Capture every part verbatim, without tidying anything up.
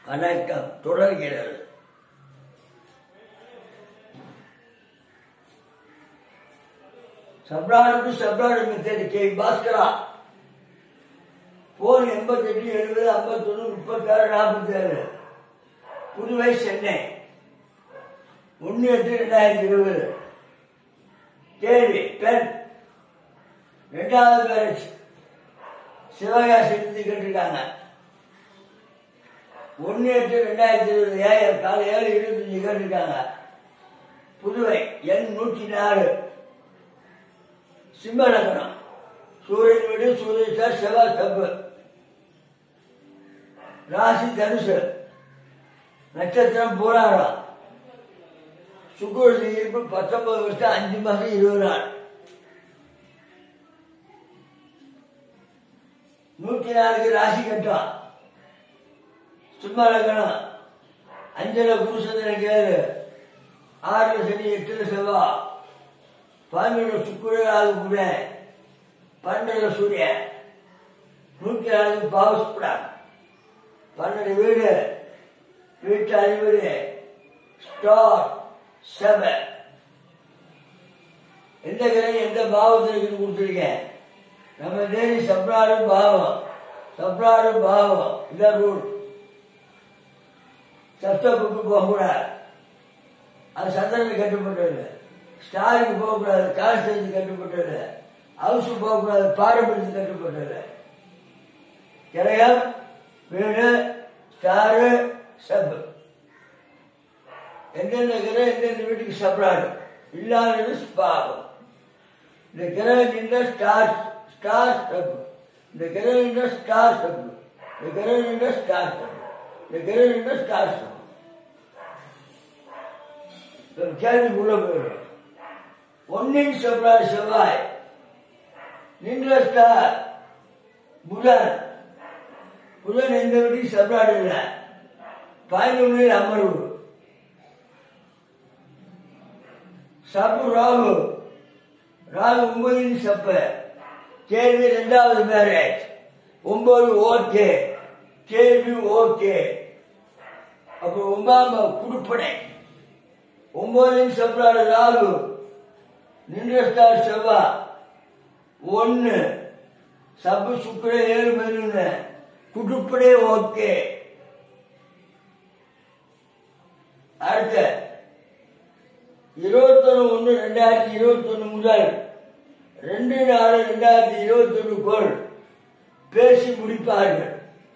வணக்கம் தொடர்கிறது. சப்ராடு சப்ராடு மெத்தட் கே பாஸ்கரா போன் எண்பத்தி எட்டு எழுபது ஐம்பத்தி ஒன்று முப்பத்தி ஆறு நாற்பத்தி ஏழு புதுவை சென்னை ஒன்று எட்டு ரெண்டாயிரத்தி இருபது. கேள்வி பெண் ரெண்டாவது மேரேஜ் சிவகாசி இருந்து கேட்டிருக்காங்க. ஒன்று எட்டு ரெண்டாயிரத்தி இருபது ஏழு காலை ஏழு இருபத்தஞ்சு கேட்டிருக்காங்க. புதுவை எண் நூற்றி நாலு. சிம்ம லக்னம் சூரியன் வீடு சூரியன் செவ்வாய் தப்பு. ராசி தனுசு. நட்சத்திரம் பூராடம். சுக்குர இருப்பு பத்தொன்பது வருஷம் அஞ்சு மாசம் இருபது நாள். நூற்றி நாலுக்கு ராசி கட்டம். சிம்ம லக்னம் அஞ்சல குருசந்திரன் கேளு. ஆறுல சனி எட்டுல செவ்வாய் பதினொன்று சுக்குரன் ஆகு புதன் பன்னெண்டுல சூரியன். நூற்றி நாலுக்கு பாவஸ்புடம். பன்னெண்டு வீடு வீட்டு அதிபதி ஸ்டார் செவன். எந்த கிரகம் எந்த பாவத்திற்கு கொடுத்துருக்கேன். நம்ம தேடி சப்ராடும் பாவம் சப்ராடும் பாவம் இதான் ரூல். சப்தப்புக்கு போகக்கூடாது. அது சந்திரனுக்கு கட்டுப்பட்டது. ஸ்டாருக்கு போகக்கூடாது. கான்ஸ்டன்ஸுக்கு கட்டுப்பட்டது. ஹவுஸு போகக்கூடாது. பாரம்பரியத்துக்கு கட்டுப்பட்டது. கிரகம் வீடு ஸ்டாரு சப். எந்தெந்த கிரகம் எந்தெந்த வீட்டுக்கு சப்ராடு இல்லாதது பாவம். இந்த கிரகம் நின்ற ஸ்டார் ஸ்டார் சப். இந்த கிரகம் நின்ற ஸ்டார் சப். இந்த கிரகம் நின்ற ஸ்டார் சப். இந்த கிரகம் நின்ற ஸ்டார் சப். கேள்வி உள்ள போயிடும். ஒன்னின் சப்ராடு செவ்வாய் நின்ற ஸ்டார் புதன். புதன் எந்த வீட்டுக்கு சப்ராடு இல்லை. பதினொன்றில் அமர்வு. சப்பு ராகு. ராகு ஒன்பதின் சப்ப. கேள்வி இரண்டாவது மேரேஜ். ஒன்பது ஓகே. கேள்வி ஓகே. அப்போ ஒன்பதாம் குடுப்பனை. ஒன்பதின் சப்ராடு ராகு நின்ற ஸ்டார் செவ்வா ஒன்னு சப்பு சுக்கர ஏழு பதினொன்னு குடுப்படே ஓகே. அடுத்த இருபத்தொன்னு ஒன்னு ரெண்டாயிரத்தி இருபத்தி ஒன்னு முதல் ரெண்டு நாலு ரெண்டாயிரத்தி இருபத்தி ஒன்னுக்குள் பேசி முடிப்பார்கள்.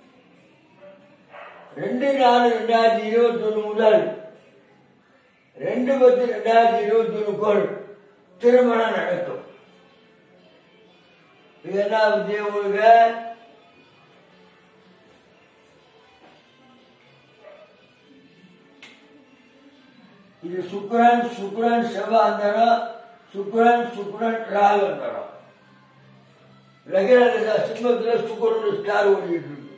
ரெண்டு நாலு ரெண்டாயிரத்தி இருபத்தி ஒன்னு முதல் ரெண்டு பத்து ரெண்டாயிரத்தி இருபத்தி ஒன்னுக்குள் திருமணம் நடக்கும். இது என்ன விஷயம் உங்களுக்கு? இது சுக்ரன் சுக்ரன் செவ்வாய் தரம். சுக்ரன் சுக்ரன் ராகு தரம். லக்ன சிம்மத்தில் சுக்ரன் ஸ்டார் ஓடிட்டு இருக்கு.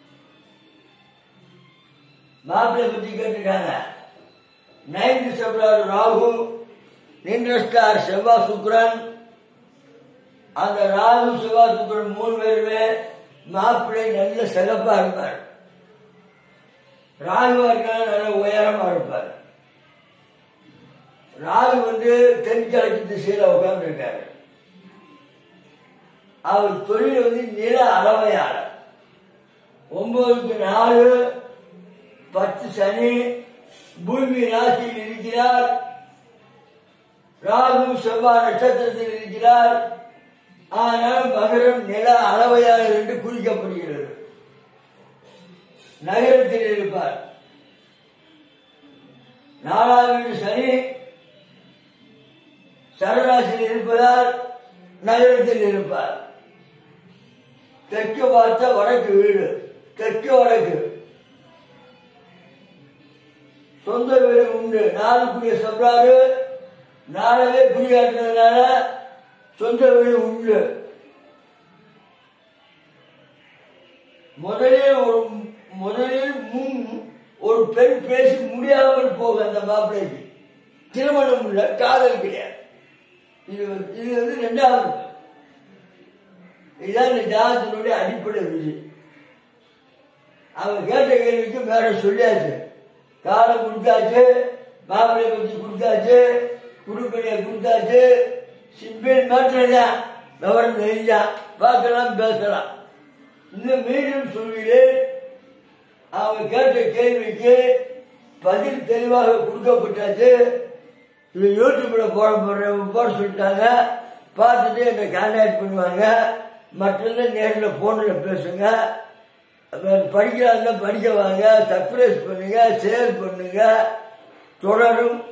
மாப்பிள்ளை பத்தி கேட்டுட்டாங்க. நைன்த் செவ்வாய் ராகு நின்ற ஸ்டார் செவ்வாய் சுக்ரன். அந்த ராகு செவ்வாய் சுக்ரன் மூணு பேருமே மாப்பிள்ளை நல்ல சிறப்பா இருப்பார். ராகுவா இருக்காங்க நல்ல உயரமா இருப்பார். ராகு வந்து தென்கிழக்கு திசையில உட்கார்ந்து இருக்காரு. அவர் தொழில் வந்து நில அளவையாளர். ஒன்பதுக்கு நாலு பத்து சனி பூமி ராசியில் இருக்கிறார். ராகு செவ்வாய் நட்சத்திரத்தில் இருக்கிறார். ஆனால் மகரம் நில அளவையாளர் என்று குறிக்கப்படுகிறது. நகரத்தில் இருப்பார். நாலாவது சனி சரராசியில் இருப்பதால் நகரத்தில் இருப்பார். தெற்கு பார்த்த வடக்கு வீடு. தெற்கு வடக்கு சொந்த வீடு உண்டு. நாலுக்குரிய சப்ராடு நாளவே குறியாற்றுறதுனால சொந்த வீடு உண்டு. முதலில் ஒரு முதலில் முன் ஒரு பெண் பேசி முடியாமல் போக அந்த மாப்பிள்ளைக்கு திருமணம் உள்ள காதல் கிடையாது. இது இது வந்து ரெண்டாவது. இதுதான் இந்த ஜாதகத்தினுடைய அடிப்படை விதி. அவன் கேட்ட கேள்விக்கு வேற சொல்லியாச்சு. காலம் கொடுத்தாச்சு, மாப்பிள்ளை பற்றி கொடுத்தாச்சு, குடுப்பனையை கொடுத்தாச்சு. சிம்பிள் மேட்டர் தான், விவரம் தெரிஞ்சா பார்க்கலாம் பேசலாம். இன்னும் மீண்டும் சொல்கிறேன், அவங்க கேட்ட கேள்விக்கு பதில் தெளிவாக கொடுக்கப்பட்டாச்சு. இது யூடியூப்ல போட போற போட சொல்லிட்டாங்க. பார்த்துட்டு என்னை கான்டாக்ட் பண்ணுவாங்க. மற்றத நேரில் போனில் பேசுங்க. படிக்கிறாங்க, படிக்க வாங்க. சப்ஸ்கிரைப் பண்ணுங்க, ஷேர் பண்ணுங்க. தொடரும்